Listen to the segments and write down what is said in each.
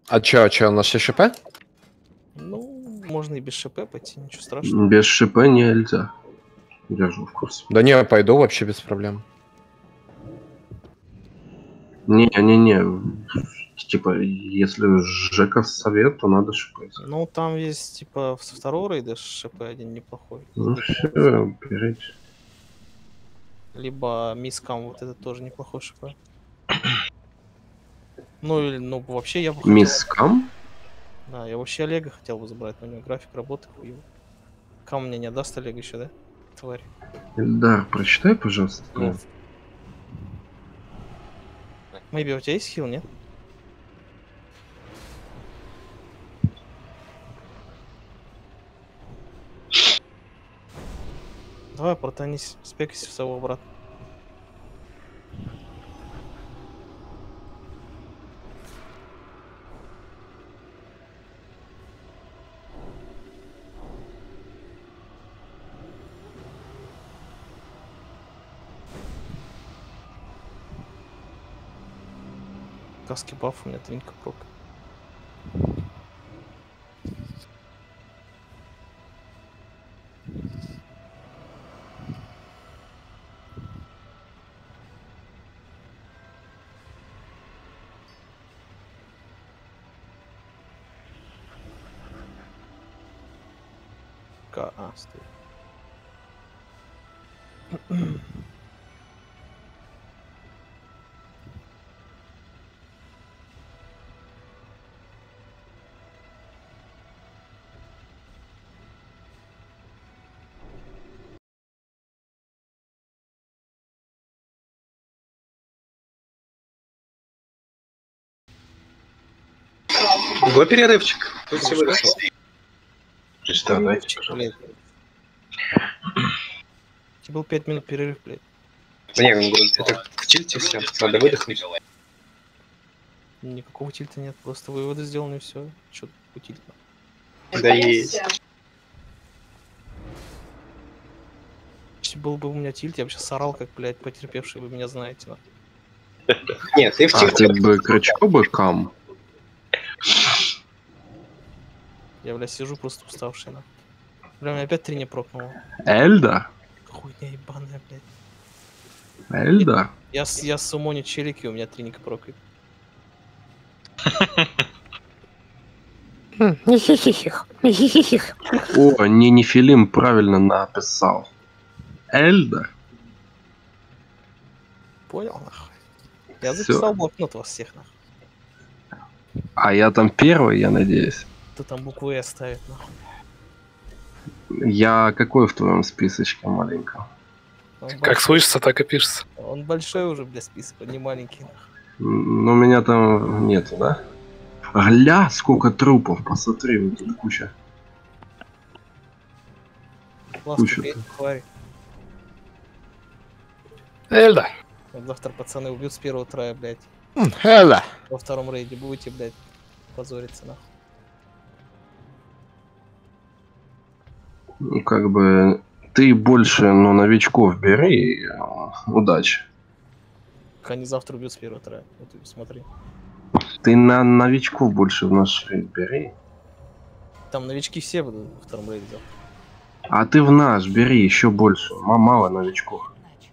А чё, у нас все ШП? Ну, можно и без ШП пойти, ничего страшного. Без ШП нельзя. Держу в курсе. Да не, пойду вообще без проблем. Не. Типа, если Жека совет, то надо ШП. Ну, там есть, типа, со второго рейда ШП один неплохой. Ну все, берите. Либо мискам вот это тоже неплохой ШП. Ну, или, ну, вообще я бы хотел... Мискам? Да, я вообще Олега хотел бы забрать, но у него график работы хуёвый. Кам мне не отдаст Олег еще, да? Тварь. Да, прочитай, пожалуйста. Нет. Мэйби, у тебя есть хил, нет? Давай, протонись, спекайся в своего брата. Каски баф, у меня твинка прок. Стой. Го перерывчик. Представляете, Блядь. Тебе был 5 минут перерыв, блядь. Не, он говорит, это в тильте все, надо выдохнуть. Никакого тильта нет, просто выводы сделаны и все. Чё тут тильта? Да есть. Если был бы у меня тильт, я бы сейчас орал, как, блядь, потерпевший, вы меня знаете, нахуй. Нет, ты в А тильте. ты бы крючок бы кам? Я, блядь, сижу просто уставший, нахуй. Бля, меня опять 3 не прокнуло. Эльда? Хуйня ебаная, блядь. Эльда? Я сумоню челики, у меня 3 не прокает. О, Нефилим правильно написал. Эльда? Понял, нахуй. Я Всё. записал блокнот вас всех, нахуй. А я там первый, я надеюсь. Кто там буквы «Э» ставит, нахуй. Я какой в твоем списочке маленьком? Он Как большой, слышится, так и пишется. он большой уже, бля, список, он не маленький, нахуй. Ну, меня там нету, да? Гля, сколько трупов, посмотри, вот тут куча. Ласку Куча. пей, твари. Эльда. Вот завтра пацаны убьют с первого трая, блядь. Эла. Во втором рейде будете, блядь, позориться, нахуй. Ну, как бы, ты больше, ну, новичков бери, и, удачи. Как они завтра убьют с первого трая. Вот смотри. Ты на новичков больше в наш рейд бери. Там новички все будут во втором рейде завтра. А ты в наш бери еще больше. Мало новичков.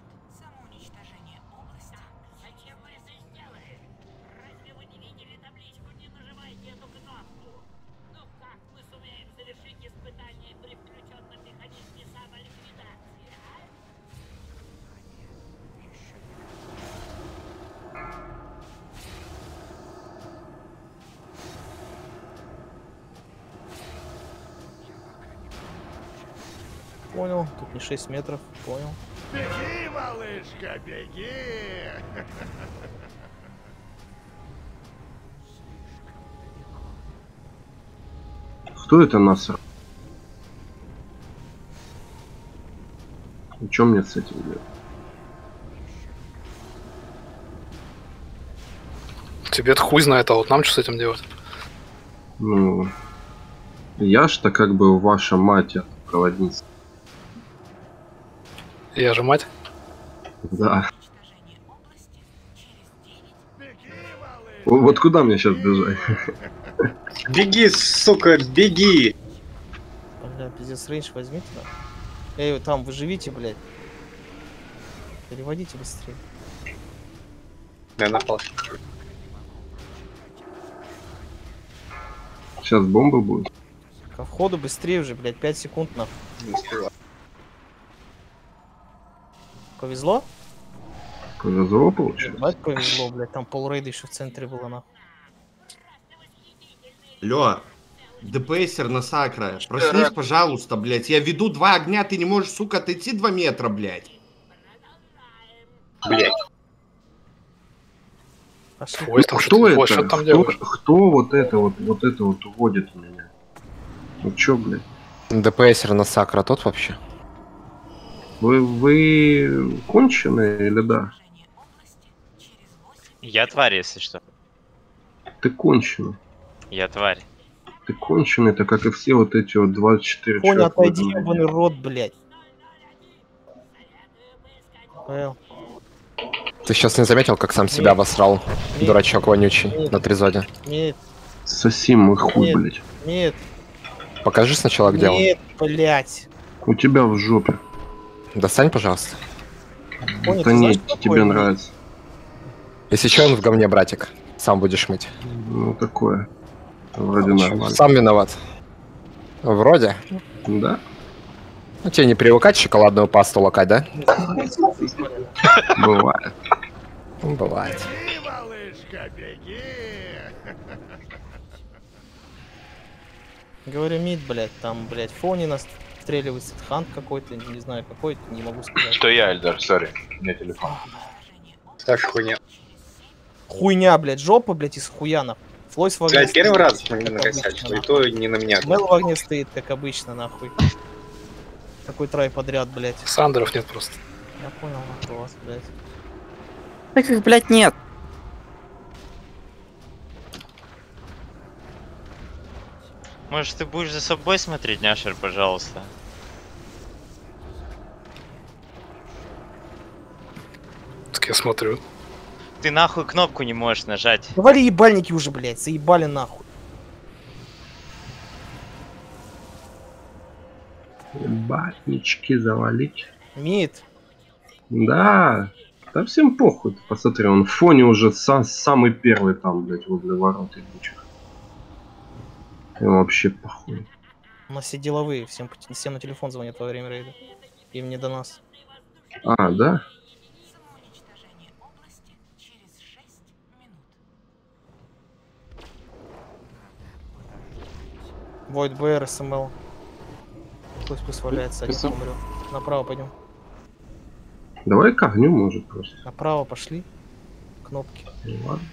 Понял, тут не 6 метров, понял. Беги, малышка, беги! Кто это нас? И что мне с этим делать? Тебе-то хуй знает, а вот нам что с этим делать? Ну, я ж-то как бы ваша мать, проводница. Я же мать. Да. Беги, Вот куда мне сейчас бежать? Беги, сука, беги! Бля, пиздец, рейндж возьмите, да? Эй, там, вы живите, блядь. Переводите быстрее. Я напал. Сейчас бомба будет. Ко входу быстрее уже, блядь, 5 секунд нахуй. Не успела. Повезло? Повезло, получается. Бать повезло, блядь, там полрейда еще в центре было, нахуй. Лё, ДПСер на Сакра, проснись, пожалуйста, блядь. Я веду 2 огня, ты не можешь, сука, отойти 2 метра, блядь. Блять. Пошли. Ой, там Кто это? что ты там делаешь? Кто вот это вот уводит меня? Ну чё, блядь? ДПСер на Сакра тот вообще? Вы конченые или да? Я тварь, если что. Ты конченый. Я тварь. Ты конченый, так как и все вот эти вот 24 Понял, человека. отойди, ебаный рот, блядь. Понял. Ты сейчас не заметил, как сам себя Нет. обосрал? Нет. Дурачок вонючий Нет. на тризоде. Нет, Соси мой хуй, Нет. блядь. нет, Покажи сначала, где он. нет, блядь. У тебя в жопе. Достань, пожалуйста. Понял, Это ты не знаешь, что тебе такое? нравится. Если что, он в говне, братик. Сам будешь мыть. Ну такое. Вроде нормально. Сам виноват. Вроде. Да? Ну тебе не привыкать шоколадную пасту лакать, да? Бывает. Ну, бывает. Беги, малышка, беги! Говорю, мид, блядь, там, блядь, фоне нас стреливается хант какой-то, не знаю какой, не могу сказать. Что я, Эльдар, сори, у меня телефон. Так хуйня. Хуйня, блядь, жопа, блядь, из хуяна. Флойс в огне Блять, первый раз как накосячил, обычно, и то не на меня. Мел в огне стоит, как обычно, нахуй. Такой трай подряд, блядь. Сандеров нет просто. Я понял, нахуй вас, блядь. Так их, блядь, нет. Может, ты будешь за собой смотреть, няшер, пожалуйста? Так я смотрю. Ты нахуй кнопку не можешь нажать. Давали ебальники уже, блядь, заебали нахуй. Батнички завалить. Мид. Да. Да всем похуй. Ты посмотри, он в фоне уже самый первый там, блядь, возле ворот ебучих. Им вообще похуй. У нас все деловые, всем на телефон звонят во время рейда. Им не до нас. А, да? Void BR, SML. Пусть валяется, один умрет. Направо пойдем. Давай к огню, может, просто. Направо пошли. Кнопки. Ну, ладно.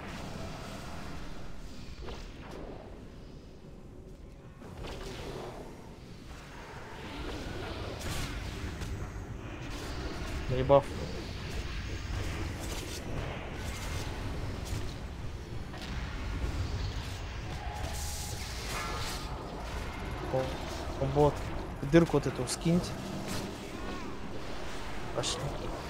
Ребаф. Бот. Дырку вот эту скиньте. Пошли.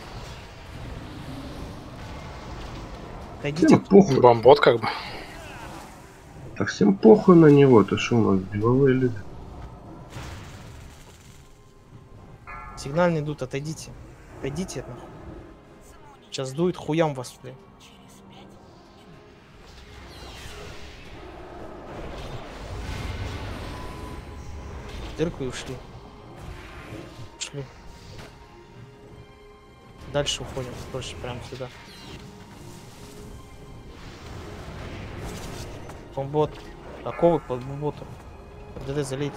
Отойдите. Всем похуй. Бомбот как бы. Так всем похуй на него. Ты что у нас, деловые люди? Сигнальные идут, отойдите. Отойдите нахуй. Сейчас дует хуям вас, блядь. В дырку и ушли. Ушли. Дальше уходим, проще прямо сюда. Бомбот. Оковы под бомботом. ДД залейте.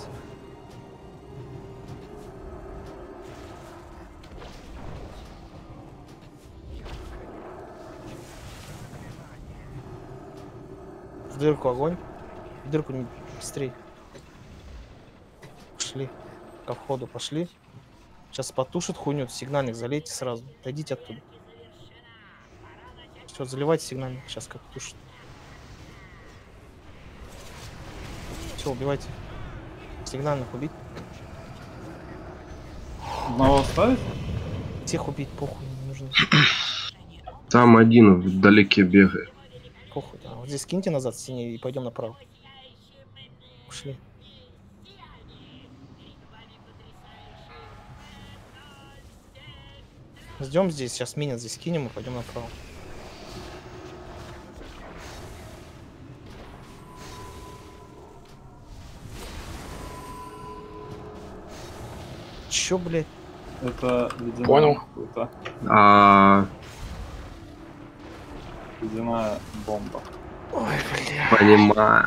В дырку огонь. В дырку не быстрей. Пошли. Ко входу пошли. Сейчас потушит хуйню. Сигнальник залейте сразу. Отойдите оттуда. Все, заливайте сигнальник. Сейчас как тушит. Все, убивайте. Сигнальных убить. Одного оставить? Всех убить, похуй, не нужно. Там один вдалеке бегает. Похуй. А вот здесь киньте назад стене и пойдем направо. Ушли. Ждем здесь, сейчас минят здесь кинем и пойдем направо. Чё, блядь? Это ледяная Понял. какая-то А, ледяная бомба. Ой, бля. понимаю.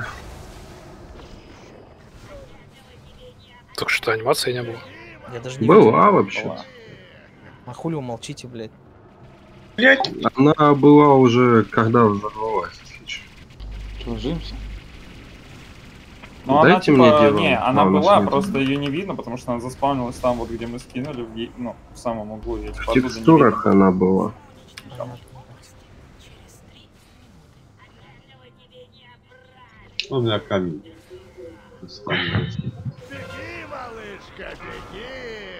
Только что анимации не было. Я даже не видел. Была вообще. А хули вы молчите, блядь? Она была уже, когда взорвалась, если чё. Что, ложимся? Ну она Дайте мне типа, диван. не, она А, у нас была, нет. просто ее не видно, потому что она заспавнилась там, вот где мы скинули, ну, в самом углу. Я, В типа, оттуда не текстурах видно. она была. У меня камень. Беги, малышка, беги!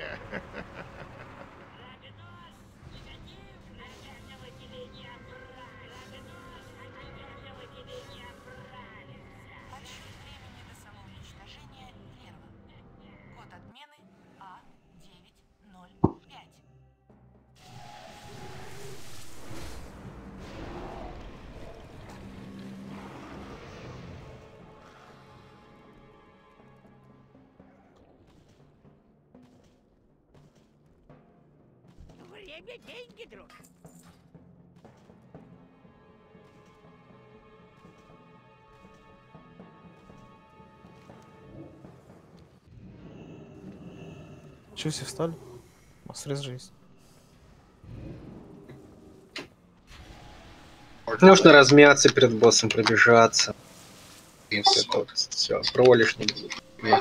Отсчет времени до самоуничтожения лево. Код отмены А905. Время деньги, друг. Чё все встали? У вас срез же есть. Нужно размяться перед боссом, пробежаться. И все, пролишь не будет.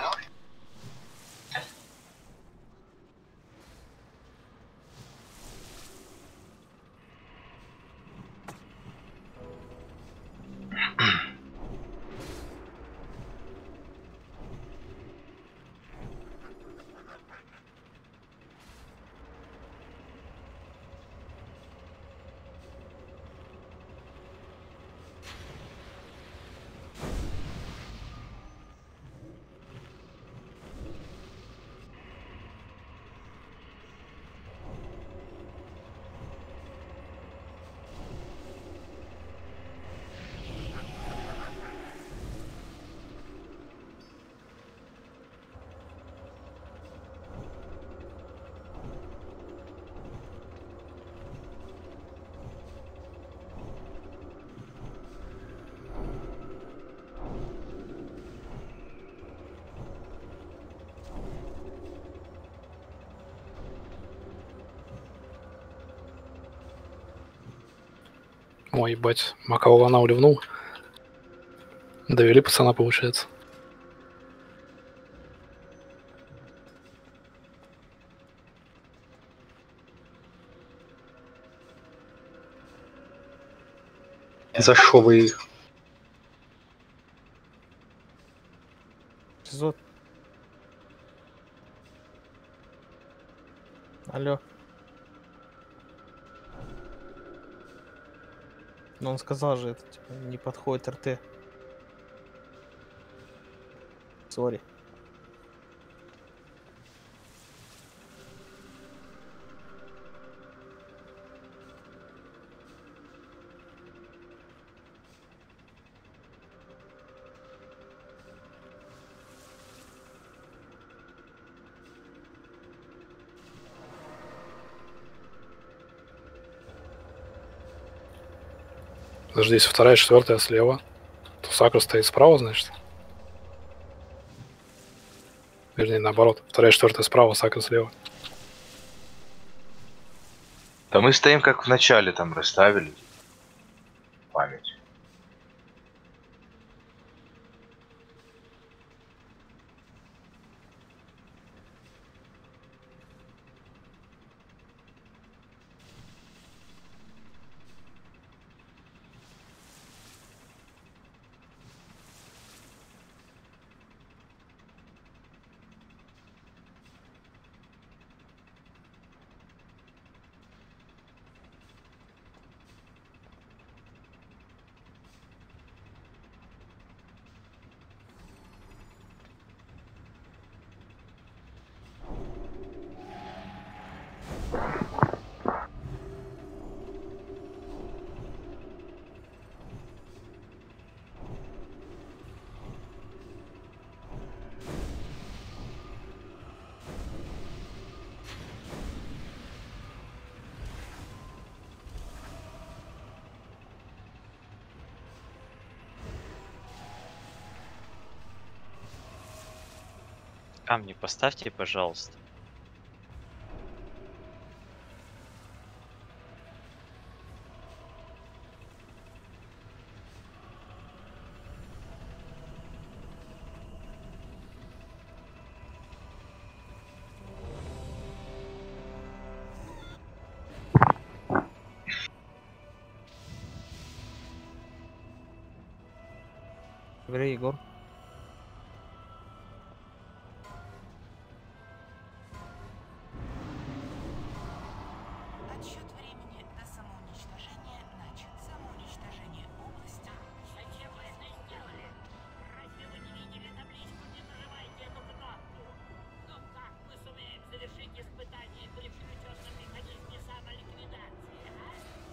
Ой, ебать, Макал Лана уливнул. Довели пацана, получается. За шо вы их? Эпизод. Алло. Но он сказал же, это типа, не подходит РТ. Сори. Подожди, если вторая, четвертая слева, то Сакра стоит справа, значит? Вернее, наоборот. Вторая, четвертая справа, Сакра слева. Да мы стоим как в начале там расставили. Память. Камни поставьте, пожалуйста. Говори, Егор. Отсчет времени до самоуничтожения начат. Самоуничтожение области. Зачем вы это сделали? Разве вы не видели табличку, где нажимаете эту кнопку? Ну как мы сумеем завершить испытание при включенном механизме самоликвидации, а?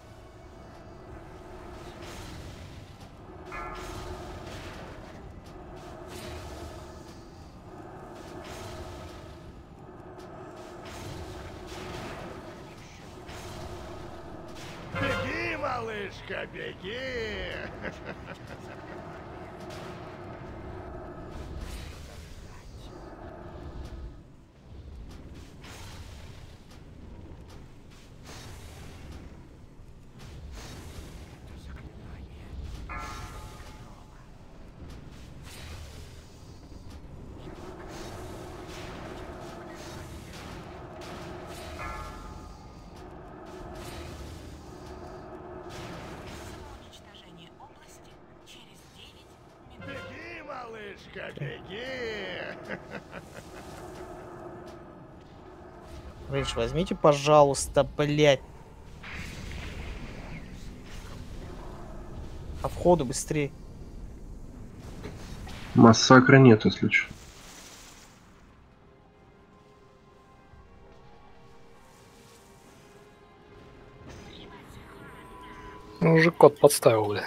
Беги, малышка, беги! Самоуничтожение области через 9 минут. Беги, малышка, беги! Рейдж, возьмите, пожалуйста, блядь. А входу быстрее. Массакра нет, если что. Ну, уже кот подставил, бля.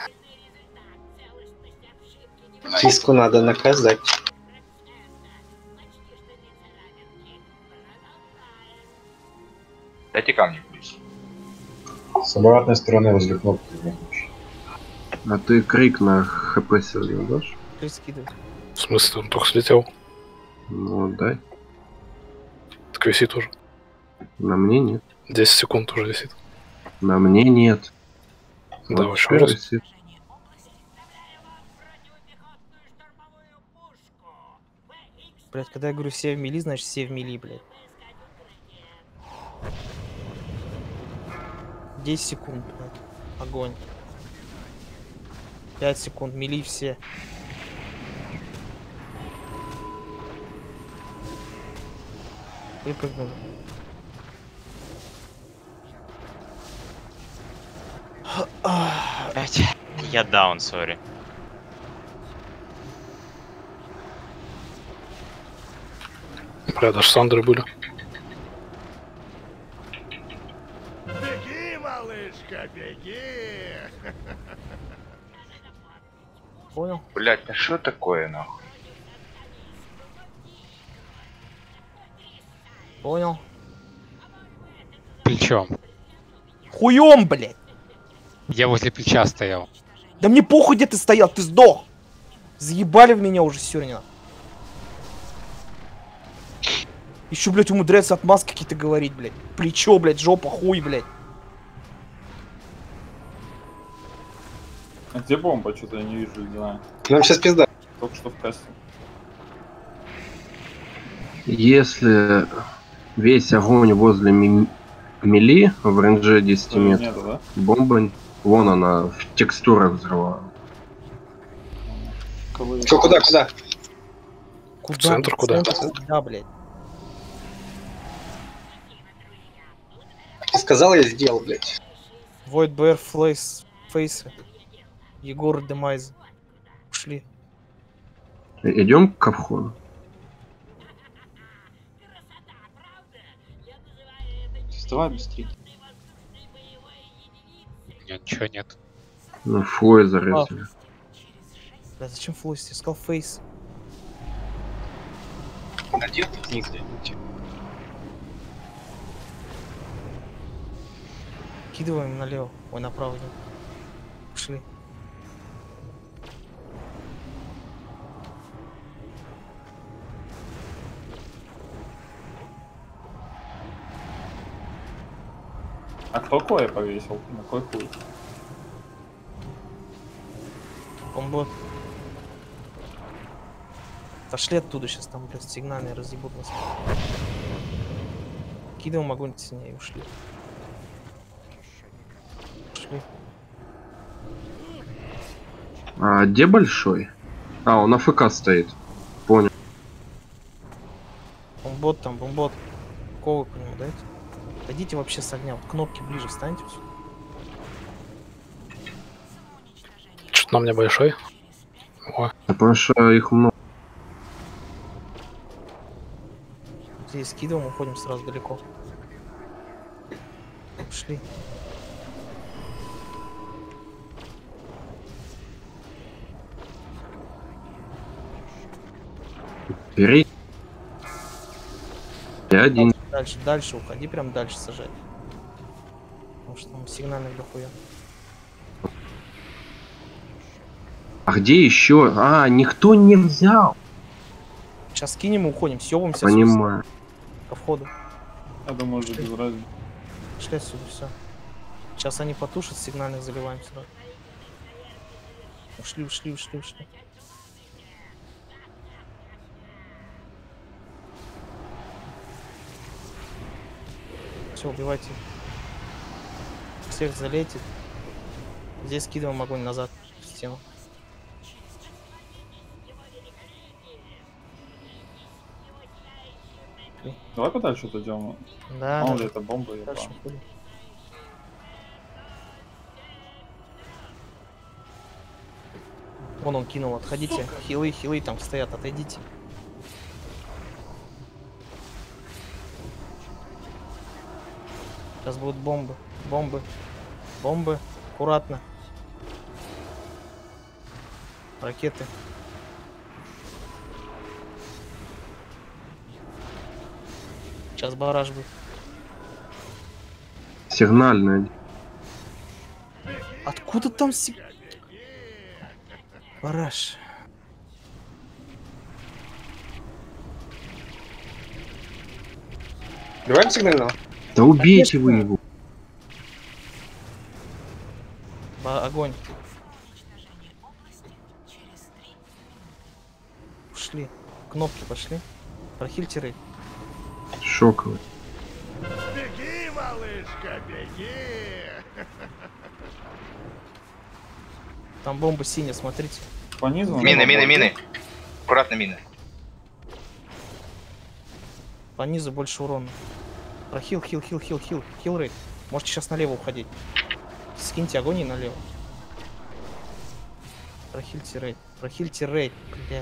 Киску надо наказать. Дайте камни, плиз. С обратной стороны возле кнопки. А ты крик на хп Сергей дашь? Ты скидывай. В смысле, он только слетел? Ну, дай. Так висит уже. На мне нет. 10 секунд уже висит. На мне нет. Да, Вот еще теперь раз. висит. Блядь, когда я говорю все в мили, значит все в мили, блядь. 10 секунд, блядь. Огонь. 5 секунд, мили все. Выпрыгнули. Блять. Я даун, сори. Бля, даже Сандры были. Беги, малышка, беги! Понял? Блять, ну что такое, нахуй? Понял? Плечом. Хуем, блядь! Я возле плеча стоял. Да мне похуй, где ты стоял, ты сдох! Заебали в меня уже, Сёрнина. Еще, блядь, умудряется отмазки какие-то говорить, блядь. Плечо, блядь, жопа, хуй, блядь. А где бомба? Что-то я не вижу, не знаю. Нам сейчас пизда. Только что в кассе. Если весь огонь возле мели в рейнже 10 То метров, нету, да? бомба, вон она, в текстурах взрывала. Что, куда? Куда? Центр куда? Да, блядь. Ты сказал, я сделал, блядь. Void Bear Фейсы. Егор Демайз. Ушли. Идем к входу. Вставай быстрее. Нет, ничего нет. Ну, флой зарезали. Бля, зачем флойс? Я сказал фейс. Надел нигде. Кидываем налево. Ой, направо. Пошли. А кто Коя повесил? На кой хуй? Комбот. Пошли оттуда сейчас, там, блядь, сигнальные разъебут нас. Кидываем огонь сильнее и ушли. Ушли. А где большой? А, он АФК стоит. Понял. Бомбот там, бомбот. Ковы по нему дайте. Дойдите вообще с огня. Вот кнопки ближе встаньте. Что-то на мне большой. О. Потому их много. Здесь скидываем, уходим сразу далеко. Ушли. Бери. Я один. Дальше уходи, прям дальше сажать. Потому что там сигнальных дохуя. А где еще? А, никто не взял. Сейчас скинем и уходим, съебаемся. Понимаю. Ко входу. Я думаю, уже без разницы. Шли отсюда, все. Сейчас они потушат, сигнальных заливаем сюда. Ушли. Все, убивайте. Всех залейте. Здесь скидываем огонь назад в стену. Давай подальше что-то делаем. Да. Мало ли это бомба, я дальше уходим. Вон он кинул, отходите. Хилы там стоят, отойдите. Сейчас будут бомбы. Аккуратно. Ракеты. Сейчас бараж будет. Сигнальная. Откуда там бараж? Давай сигнального. Да убейте вы его. Огонь. Ушли. Кнопки пошли. Прохильте рейд. Шоковый. Беги, малышка, беги! Там бомба синяя, смотрите. По низу. Мины. Аккуратно мины. По низу больше урона. Прохил рейд. Можете сейчас налево уходить. Скиньте огонь и налево. Прохильте рейд. Блять.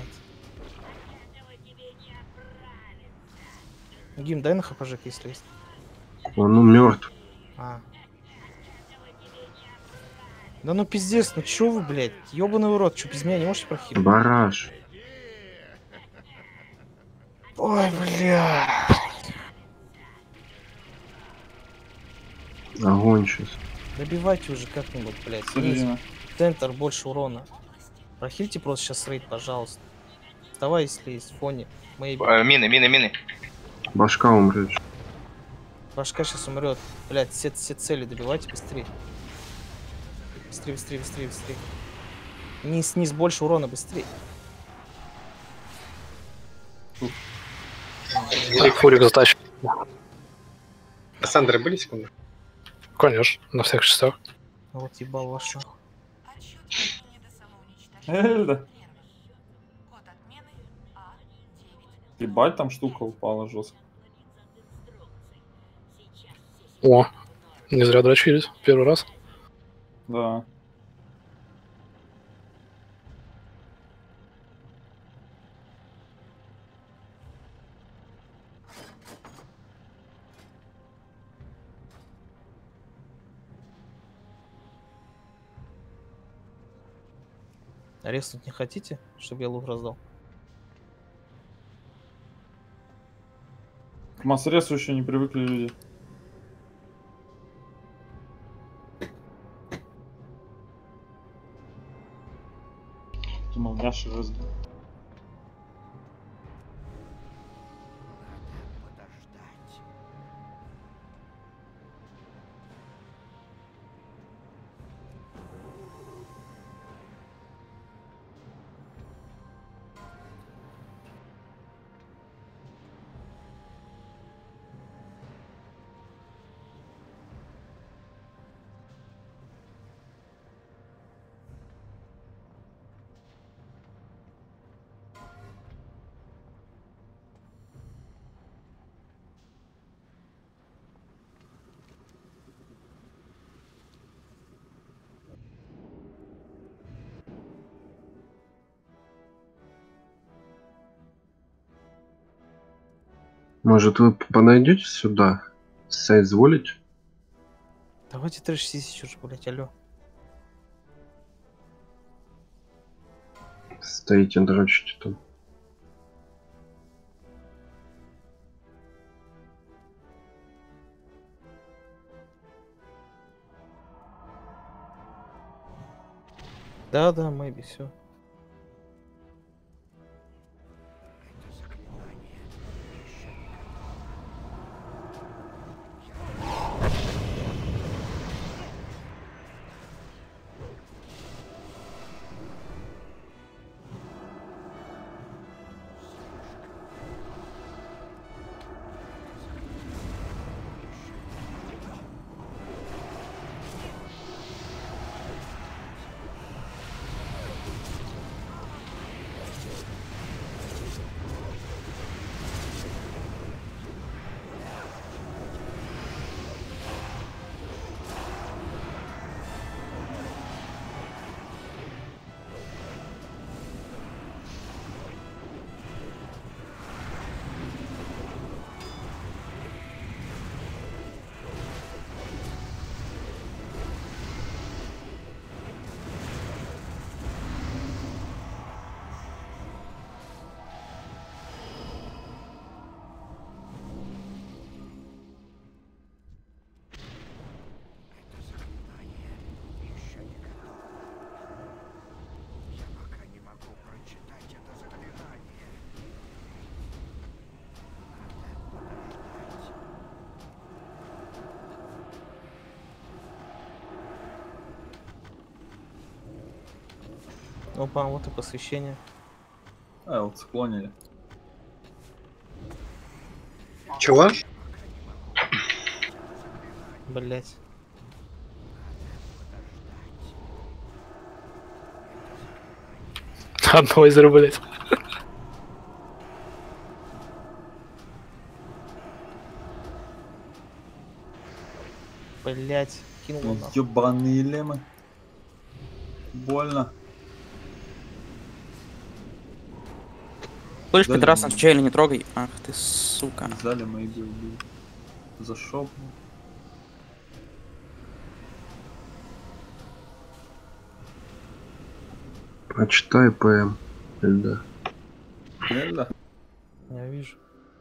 Гим, дай на хпж, если есть. Он мертв. А. Да ну пиздец, ну чё вы, блядь? Ёбаный урод, чё без меня не можете прохилить? Бараш. Ой, бля. Огонь сейчас. Добивайте уже как-нибудь, блядь. Центр больше урона. Прохильте просто сейчас рейд, пожалуйста. Вставай, если есть в фоне. Мины. Башка умрет. Башка сейчас умрет. Блядь, все цели добивайте быстрее. Быстрее. Низ больше урона, быстрее. Фурик затащит. А Сандры были секунды? Конечно, на всех частях. Вот ебал ваш нахуй. Эльда. Ебать, там штука упала жестко. О, не зря дрочились. Первый раз. Да. Арестануть не хотите, чтобы я лук раздал? К массресу еще не привыкли люди. Думал, Няши разбил. Может, вы подойдете сюда? Соизволите? Давайте трэш сисич уже, блять, алё. Стоите, дрочите там. Да, maybe, все. Опа, вот и посвящение. А, вот склонили. Чего? Блять. Одного из блять. Блять, кинул нахуй. Ёбаные лемы. Больно. Слышь, пидорас, чайли не трогай. Ах ты, сука. Взяли мои убили. За шоп. Прочитай ПМ. Да. Эльда? Я вижу.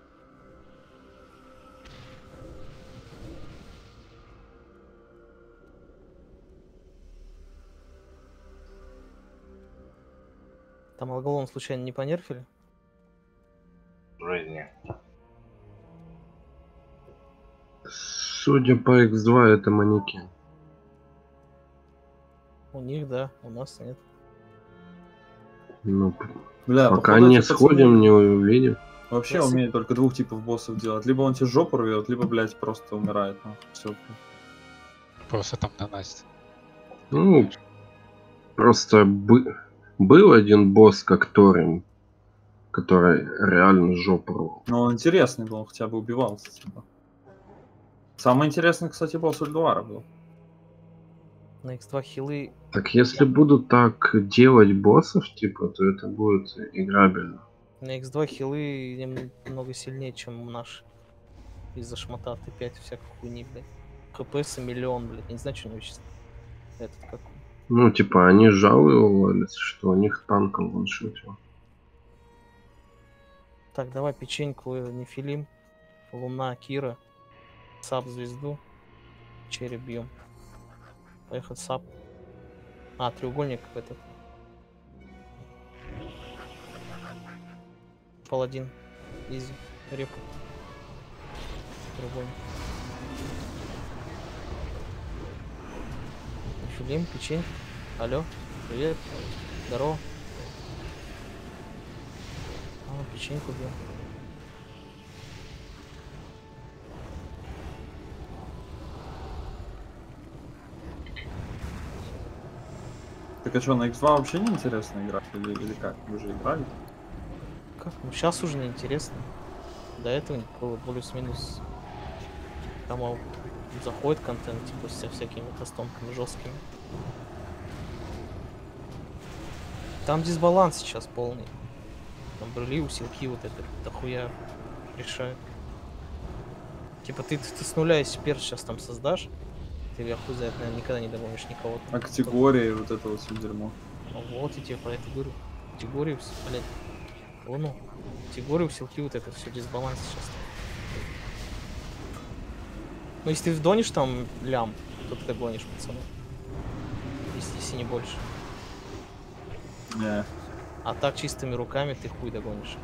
Там алголон случайно не понерфили? Жизни. Судя по X2, это манекен. У них, да, у нас нет. Ну, Бля, пока походу, не эти сходим, пацаны не увидим. Вообще умеет только двух типов боссов делать. Либо он тебе жопу рвет, либо, блядь, просто умирает. Ну, все. Просто там наносит. Ну, просто был один босс, как Торин, который реально жопу рвал. Но он интересный был, он хотя бы убивался. Типа. Самый интересный, кстати, босс Ульдуара был. На X2 хилы. Так если будут так делать боссов, типа, то это будет играбельно. На X2 хилы немного сильнее, чем наш. Из-за шмота Т5 всякой хуйни, блядь. ХПС миллион, блядь. Я не знаю, что у него сейчас. Этот как. Ну, типа, они жаловались, что у них танком ваншотил. Так, давай печеньку Нефилим, Луна, Кира, Сап звезду, череп бьем. Поехать Сап. А, треугольник этот. Паладин. Изи. Репу. Треугольник. Нефилим, печень. Алло, привет. Здорово. А, печеньку бьем. Так а что, на X2 вообще не интересно играть? Или как? Вы же играли? Как? Ну сейчас уже не интересно. До этого было плюс-минус. Там заходит контент, типа со всякими кастомками жесткими. Там дисбаланс сейчас полный. Там брали усилки вот это дохуя решают. Типа ты с нуля, если перс сейчас там создашь, ты я хуй знает, наверное, никогда не догонишь никого. А категории, вот это вот все дерьмо. Вот я тебе про это говорю. Категорию, блядь. Луну. Категорию, силки, вот это все дисбаланс сейчас. Ну если ты вдонишь там лям, то ты догонишь, пацаны. Если не больше. Не. А так чистыми руками ты хуй догонишь.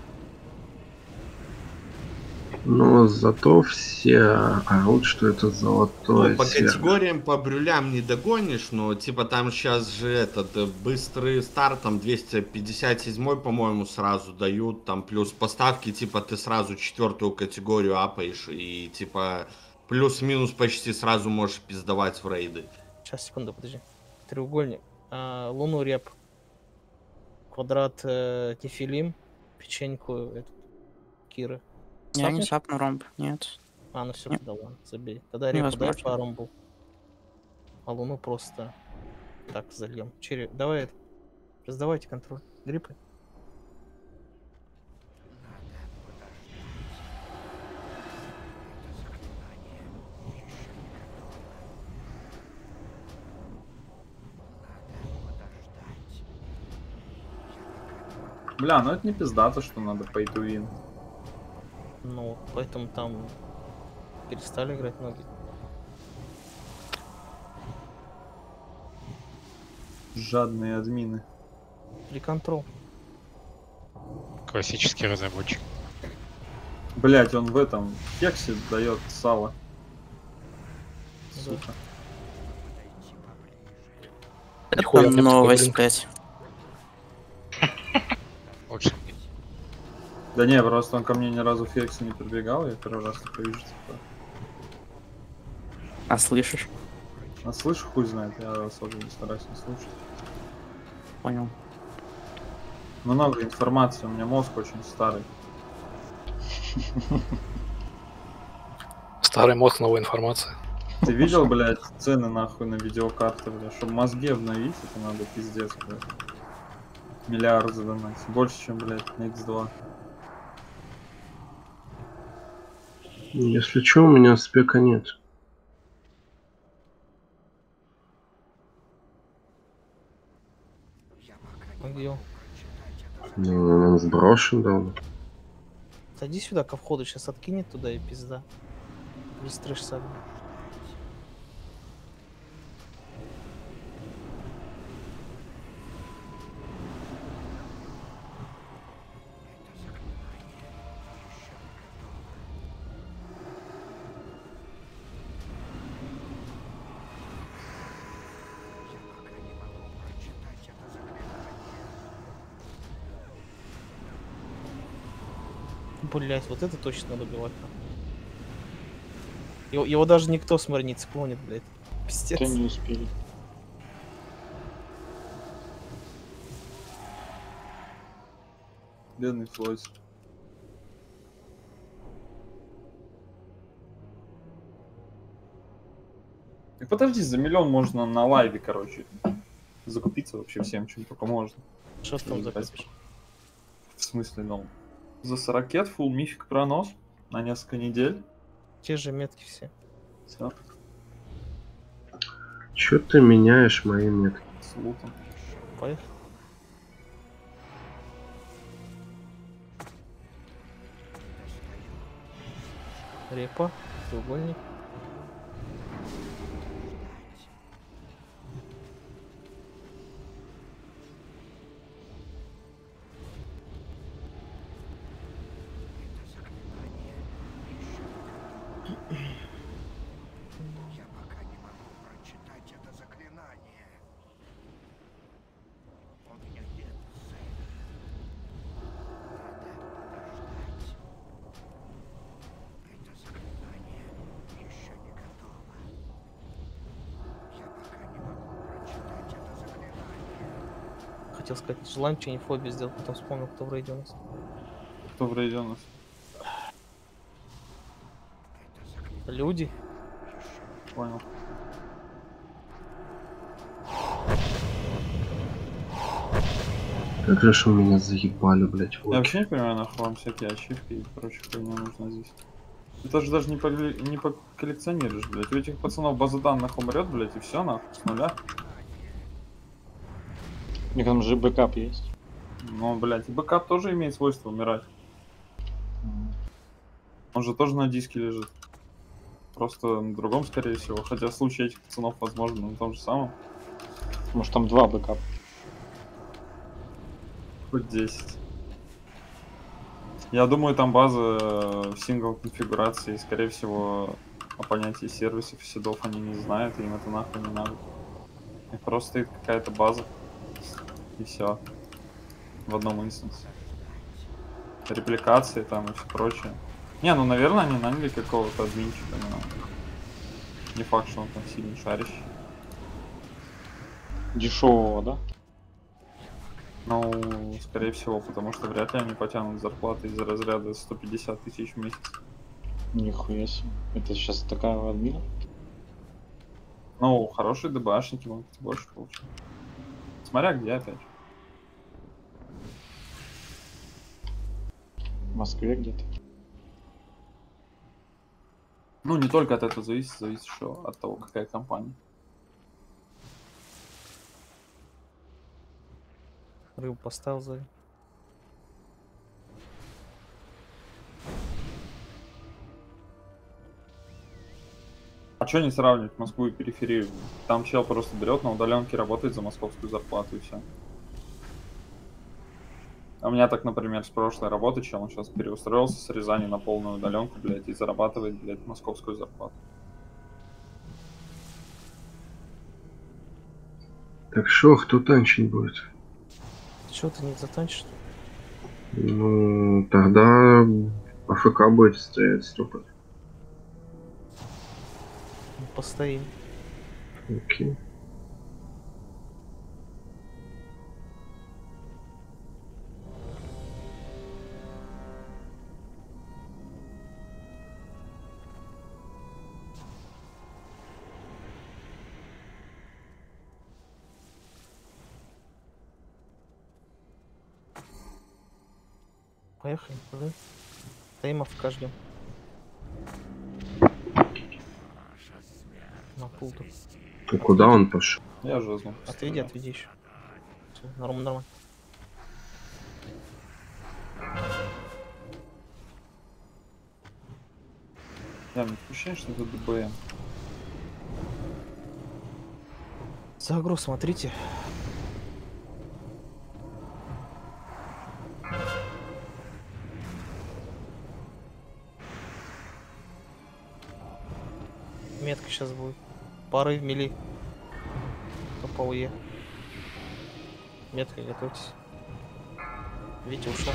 Но зато все орут, что это золотой Ну, по сервер. категориям, по брюлям не догонишь, но типа там сейчас же этот быстрый старт, там 257, по-моему, сразу дают, там плюс поставки, типа ты сразу 4-ю категорию апаешь и типа плюс-минус почти сразу можешь пиздовать в рейды. Сейчас, секунду, подожди. Треугольник. Луну реп. Квадрат тефилим. Печеньку Киры. Я не сапну ромб, нет. Ну все, тогда ладно, забей. Тогда Не репу дай возможно. по ромбу. А луну просто так зальем. Давай это. Раздавайте контроль. Гриппы. Бля, ну это не пиздато, что надо pay to win. Ну, поэтому там перестали играть многие. Жадные админы. Реконтрол. Классический разработчик. Блять, он в этом кексе дает сало. Сука. Это новость, блять. Очень. Да не, просто он ко мне ни разу в кексе не прибегал, я первый раз такое вижу. Типа. А слышишь? А слышу, хуй знает, я особо не стараюсь не слушать. Понял. Много информации, у меня мозг очень старый. Старый мозг, новая информация. Ты видел, блядь, цены нахуй на видеокарты, блядь? Чтобы мозги обновить, это надо пиздец, блядь. Миллиард задонать. Больше, чем, блядь, на X2. Если что, у меня спека нет. Где он? Ну, он сброшен давно. Сади сюда ко входу, сейчас откинет туда и пизда. Весь трэш сагу. Блять, вот это точно надо убивать. Его даже никто, смотри, не цеплонит, блядь. Пиздец. не успели. Бедный Флойд. Так подожди, за миллион можно на лайве, короче, закупиться вообще всем, чем только можно. Что ты там закупишь? В смысле, ну, за 40 full мифик пронос на несколько недель. Те же метки все. Все. Чё ты меняешь мои метки? С лутом. Поехали. Репа, треугольник. Я пока не могу прочитать это заклинание. У меня нет цели. Это заклинание еще не готово. Я пока не могу прочитать это заклинание. Хотел сказать, желаем что-нибудь фобию сделать, потом вспомнил, кто в рейде у нас. Кто в рейде у нас? Люди. Понял. Как же ж вы меня заебали, блядь. Я вообще не понимаю, нахуй вам всякие ачивки и прочее хуйня нужна здесь. Это же даже не поколлекционируешь, блядь. У этих пацанов база данных умрет, блядь, и все нахуй, с нуля. У них там же бэкап есть. Ну, блядь, и бэкап тоже имеет свойство умирать. Он же тоже на диске лежит. Просто на другом, скорее всего. Хотя в случае этих пацанов, возможно, на том же самом. Может там 2 бэкапа. Хоть 10. Я думаю, там база в сингл конфигурации. Скорее всего, о понятии сервисов и седов они не знают, и им это нахуй не надо. У них просто стоит какая-то база. И все. В одном инстансе. Репликации там и все прочее. Не, ну, наверное, они наняли какого-то админчика, но не факт, что он там сильно шарящий. Дешевого, да? Ну, скорее всего, потому что вряд ли они потянут зарплаты из разряда 150 тысяч в месяц. Нихуя себе. Это сейчас такая админа? Ну, хорошие ДБАшники могут больше получить. Смотря где, опять же. В Москве где-то. Ну, не только от этого зависит еще от того, какая компания. Рыбу поставил за. А что не сравнивать Москву и периферию? Там чел просто берет на удаленке, работает за московскую зарплату и все. А у меня так, например, с прошлой работы чел, он сейчас переустроился с Рязани на полную удаленку, блядь, и зарабатывает, блядь, московскую зарплату. Так что, кто танчить будет? Чего ты не затанчишь? Ну, тогда АФК будет стоять, стопать. Постоим. Окей. Поехали, да? Стоим в каждом. На пулту. А куда он пошел? Я же возьму. Отведи еще. Всё, нормально. Я не ощущение, что это ДБМ. За агро смотрите. Метка сейчас будет. Пары в мили. По УЕ. Метка, готовьтесь. Витя ушел.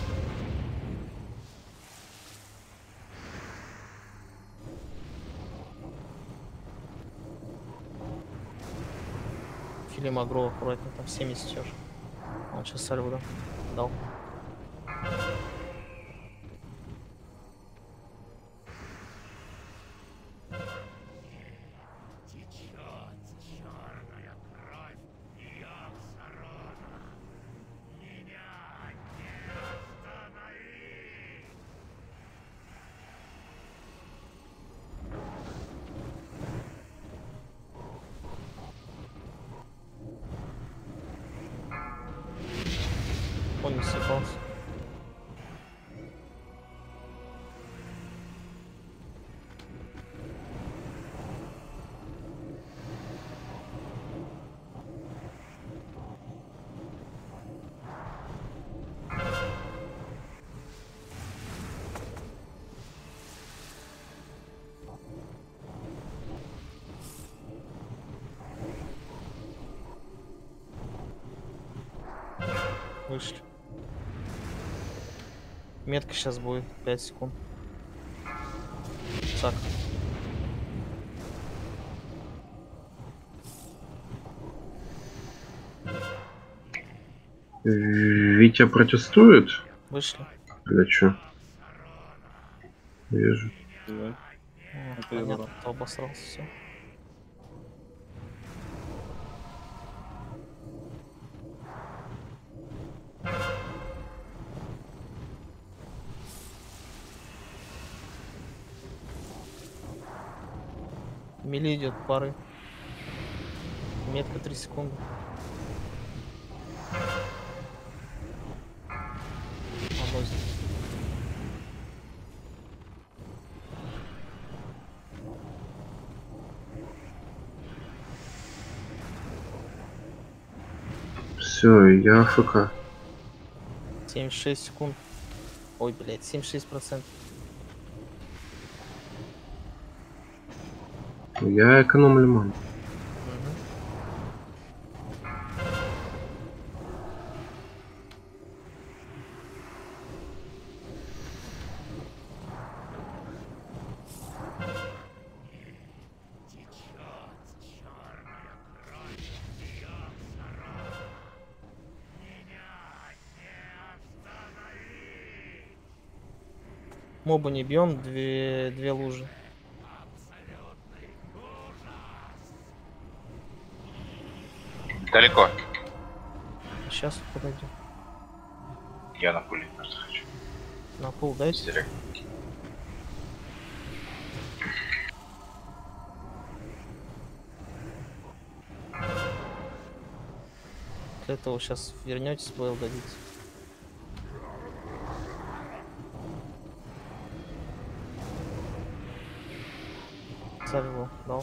Филим агро аккуратнее, там 70 сейчас. Он сейчас сальву дал. Он не съебался. Вышли. Метка сейчас будет 5 секунд. Так. Витя протестует? Вышли. Для чё? Вижу. О, понятно, кто обосрался, все. Мили идет пары. Метка 3 секунды. Обоз. Все, я АФК. 76 секунд. Ой, блядь, 76%. Я экономлю ману. Мобу не бьем, две лужи. Далеко. Сейчас подойдем. Я на пуле просто хочу. На пул дайте. Директ. Для этого сейчас вернетесь, БЛ дадите. Царь его дал.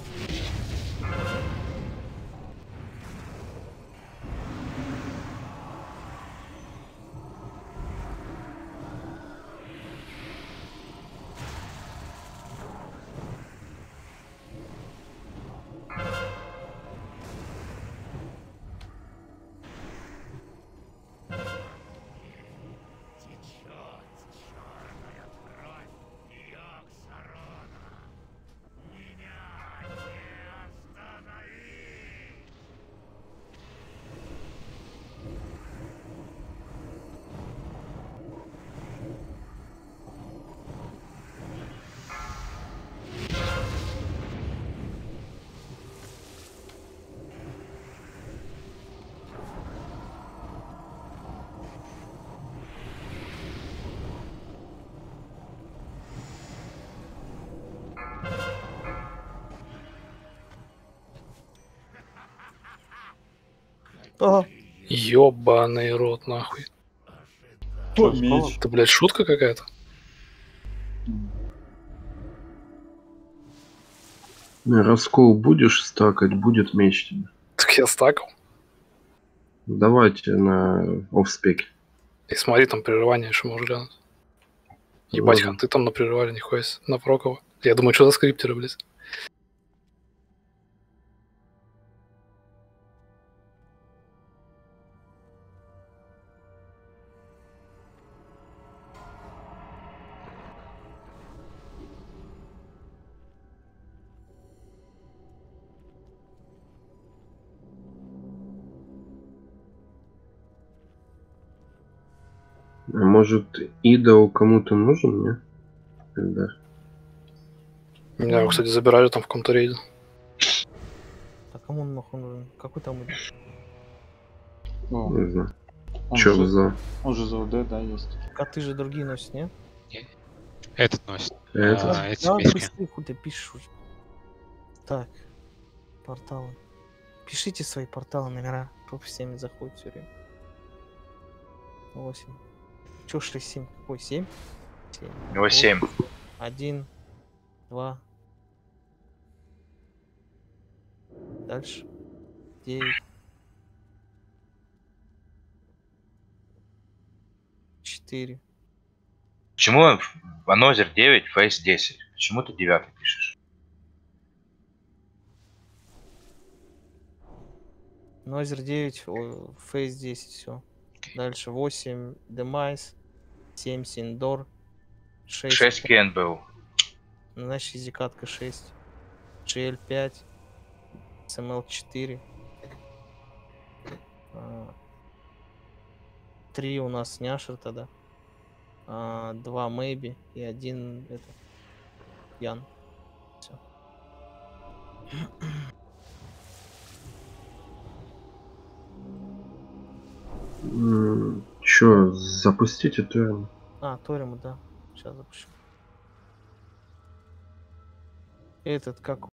Ага. Ёбаный рот, нахуй. О, меч. Это, блядь, шутка какая-то? Раскол будешь стакать, будет меч тебе. Так я стакал. Давайте на офспеке. И смотри, там прерывание еще можешь глянуть. Ебать, Ладно. ханты там напрерывали, нихуя себе, на Прокова. Я думаю, что за скриптеры, блядь. А может, идол кому-то нужен, не? Да. Меня, кстати, забирали там в каком-то рейде. А кому он нахуй нужен? Какой там идет? О, Не знаю. он Чё же- за... Он же за ОД, да, есть. Коты же другие носят, не? Этот носит. Этот? Эти Да, песни. быстрее, хуй ты пишешь. уже. Так, порталы. Пишите свои порталы, номера. Топ-7 заходит все время. 8. Чё 6, 7? Какой 7? 7. У него 7. 1, 2. Дальше. 9. 4. Почему Ванозер 9, Фейс 10? Почему ты 9 пишешь? Нойзер 9, Фейс 10, все. Дальше 8, Демайс, 7, Синдор, 6. 6 Кен был. Значит, Зикатка 6, GL 5, СМЛ 4. 3 у нас Няшер тогда. 2 Мэйби и 1 это Ян. Все. Чё, запустите турн? Ториму, да. Сейчас запущу. Этот как